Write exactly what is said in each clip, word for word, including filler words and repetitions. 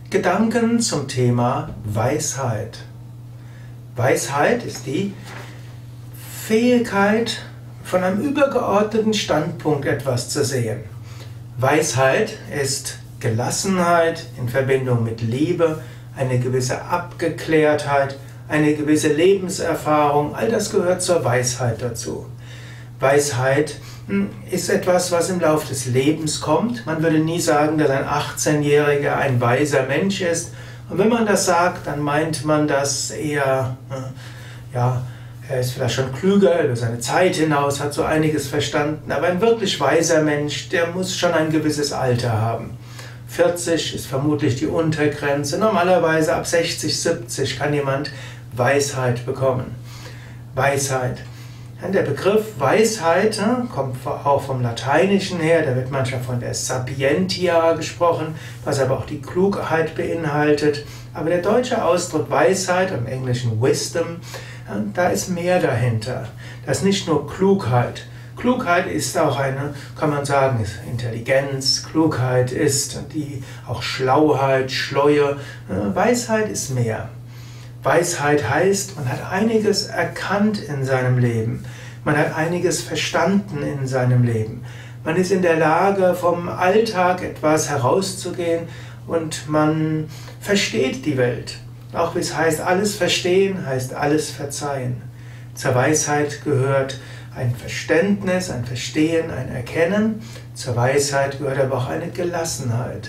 Gedanken zum Thema Weisheit. Weisheit ist die Fähigkeit, von einem übergeordneten Standpunkt etwas zu sehen. Weisheit ist Gelassenheit in Verbindung mit Liebe, eine gewisse Abgeklärtheit, eine gewisse Lebenserfahrung, all das gehört zur Weisheit dazu. Weisheit ist etwas, was im Laufe des Lebens kommt. Man würde nie sagen, dass ein achtzehnjähriger ein weiser Mensch ist. Und wenn man das sagt, dann meint man das eher, ja, er ist vielleicht schon klüger über seine Zeit hinaus, hat so einiges verstanden. Aber ein wirklich weiser Mensch, der muss schon ein gewisses Alter haben. vierzig ist vermutlich die Untergrenze. Normalerweise ab sechzig, siebzig kann jemand Weisheit bekommen. Weisheit. Der Begriff Weisheit kommt auch vom Lateinischen her, da wird manchmal von der Sapientia gesprochen, was aber auch die Klugheit beinhaltet. Aber der deutsche Ausdruck Weisheit, im Englischen Wisdom, da ist mehr dahinter. Das ist nicht nur Klugheit. Klugheit ist auch eine, kann man sagen, ist Intelligenz. Klugheit ist die auch Schlauheit, Schleue. Weisheit ist mehr. Weisheit heißt, man hat einiges erkannt in seinem Leben. Man hat einiges verstanden in seinem Leben. Man ist in der Lage, vom Alltag etwas herauszugehen und man versteht die Welt. Auch wie es heißt, alles verstehen heißt alles verzeihen. Zur Weisheit gehört ein Verständnis, ein Verstehen, ein Erkennen. Zur Weisheit gehört aber auch eine Gelassenheit.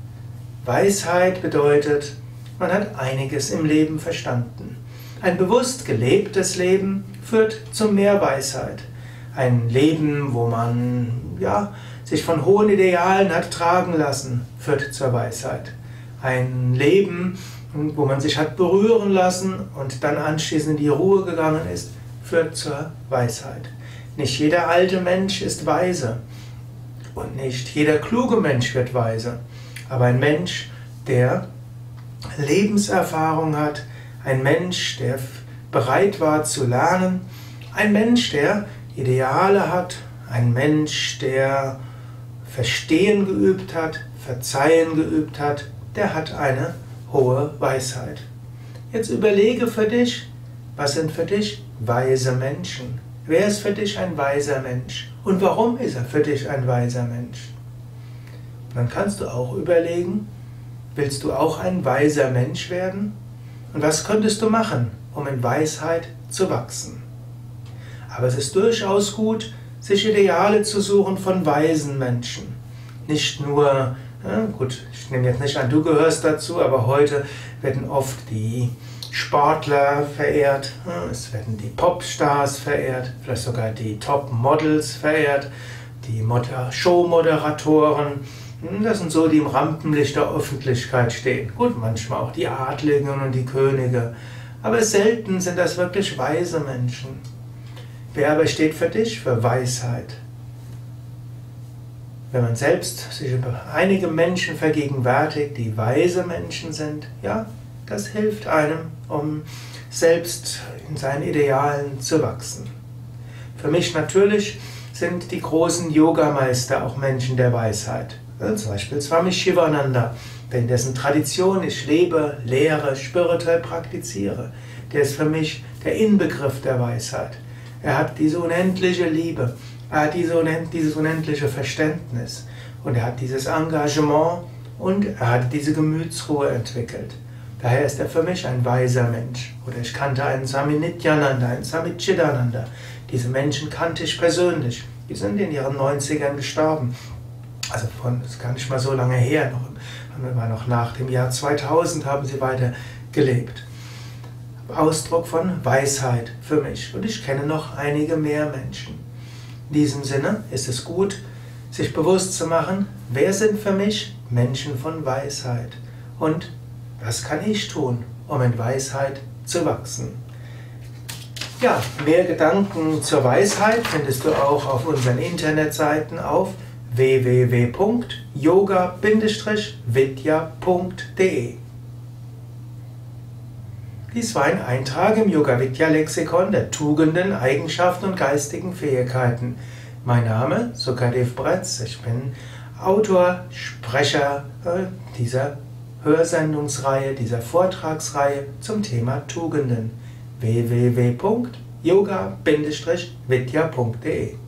Weisheit bedeutet, man hat einiges im Leben verstanden. Ein bewusst gelebtes Leben führt zu mehr Weisheit. Ein Leben, wo man ja, sich von hohen Idealen hat tragen lassen, führt zur Weisheit. Ein Leben, wo man sich hat berühren lassen und dann anschließend in die Ruhe gegangen ist, führt zur Weisheit. Nicht jeder alte Mensch ist weise und nicht jeder kluge Mensch wird weise. Aber ein Mensch, der Lebenserfahrung hat, ein Mensch, der bereit war zu lernen, ein Mensch, der Ideale hat, ein Mensch, der Verstehen geübt hat, Verzeihen geübt hat, der hat eine hohe Weisheit. Jetzt überlege für dich, was sind für dich weise Menschen? Wer ist für dich ein weiser Mensch? Und warum ist er für dich ein weiser Mensch? Dann kannst du auch überlegen, willst du auch ein weiser Mensch werden? Und was könntest du machen, um in Weisheit zu wachsen? Aber es ist durchaus gut, sich Ideale zu suchen von weisen Menschen. Nicht nur, ja, gut, ich nehme jetzt nicht an, du gehörst dazu, aber heute werden oft die Sportler verehrt, es werden die Popstars verehrt, vielleicht sogar die Top-Models verehrt, die Showmoderatoren. Das sind so, die im Rampenlicht der Öffentlichkeit stehen. Gut, manchmal auch die Adligen und die Könige. Aber selten sind das wirklich weise Menschen. Wer aber steht für dich für Weisheit? Wenn man selbst sich über einige Menschen vergegenwärtigt, die weise Menschen sind, ja, das hilft einem, um selbst in seinen Idealen zu wachsen. Für mich natürlich sind die großen Yogameister auch Menschen der Weisheit. Zum Beispiel Swami Shivananda, in dessen Tradition ich lebe, lehre, spirituell praktiziere. Der ist für mich der Inbegriff der Weisheit. Er hat diese unendliche Liebe, er hat diese unend, dieses unendliche Verständnis und er hat dieses Engagement und er hat diese Gemütsruhe entwickelt. Daher ist er für mich ein weiser Mensch. Oder ich kannte einen Swami Nityananda, einen Swami Chidananda. Diese Menschen kannte ich persönlich. Die sind in ihren neunzigern gestorben. Also von, das ist gar nicht mal so lange her, noch, noch nach dem Jahr zweitausend haben sie weiter gelebt. Ausdruck von Weisheit für mich. Und ich kenne noch einige mehr Menschen. In diesem Sinne ist es gut, sich bewusst zu machen, wer sind für mich Menschen von Weisheit und was kann ich tun, um in Weisheit zu wachsen. Ja, mehr Gedanken zur Weisheit findest du auch auf unseren Internetseiten auf w w w punkt yoga vidya punkt de. Dies war ein Eintrag im Yoga-Vidya-Lexikon der Tugenden, Eigenschaften und geistigen Fähigkeiten. Mein Name Sukadev Bretz, ich bin Autor, Sprecher dieser Hörsendungsreihe, dieser Vortragsreihe zum Thema Tugenden. w w w punkt yoga Bindestrich vidya punkt de